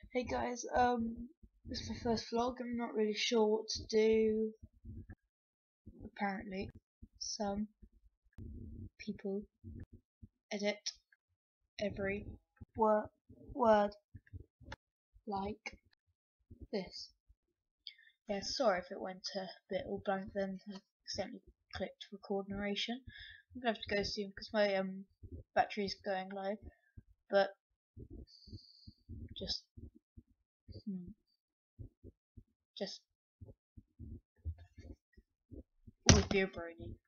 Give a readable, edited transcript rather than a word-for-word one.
Hey guys, this is my first vlog. I'm not really sure what to do. Apparently, some people edit every word like this. Yeah, sorry if it went a bit all blank then. I accidentally clicked record narration. I'm gonna have to go soon because my battery's going low. But just just with your brony.